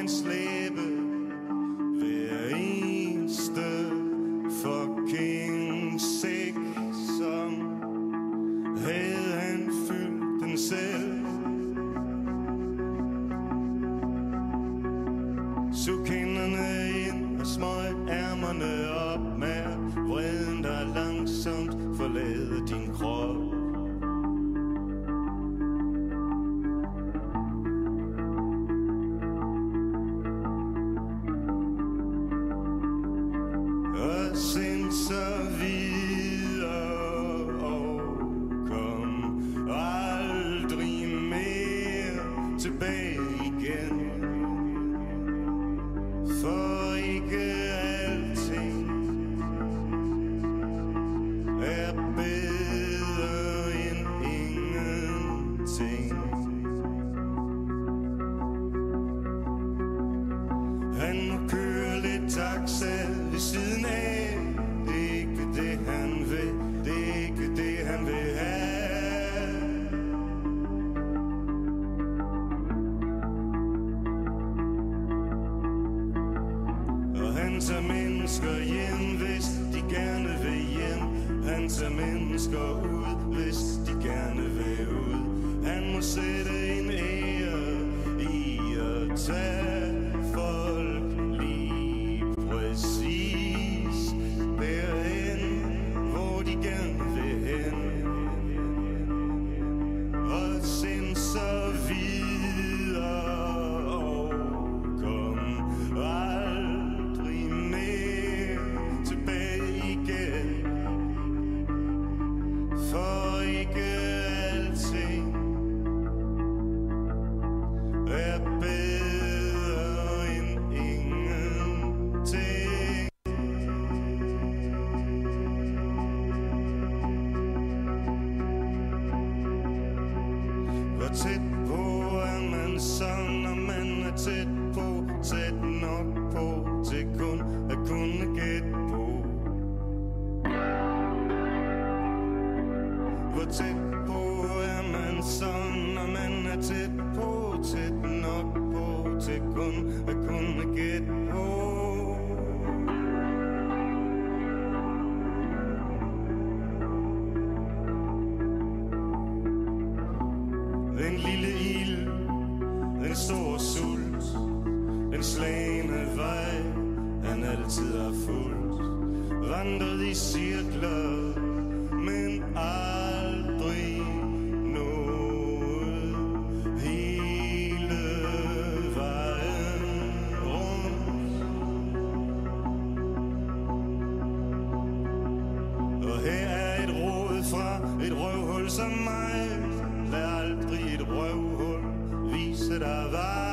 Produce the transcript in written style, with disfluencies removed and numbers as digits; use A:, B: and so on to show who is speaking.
A: han slæbe hver eneste fucking sæk, som havde han fyldt den selv. Sug kinderne ind og smøg ærmerne op med vreden, der langsomt forlader din krop. Og sind så videre og kom aldrig mere tilbage igen. For ikke alting er bedre end ingenting. Han må køre lidt taxa ved siden af. Det er ikke det han vil, det er ikke det han vil have. Og han tager mennesker hjem, hvis de gerne vil hjem. Han tager mennesker ud, hvis de gerne vil ud. Han må sætte en ære i at tage folk lige præcis derhen, hvor de gerne vil hen. Og sind så videre og kom aldrig mere tilbage igen. For ikke alting er bedre end ingenting. Hvor tæt på er man så, når man er tæt på, tæt nok på til kun at kunne gætte på. Hvor tæt på er man så, når man er tæt på, tæt nok på til kun at kunne gætte på. Den lille ild, den store sult, den slagne vej, han altid har fulgt. Vandret i cirkler, men aldrig nået hele vejen rundt. Og her er et råd fra et røvhul som mig: lad aldrig et røvhul vise dig vej.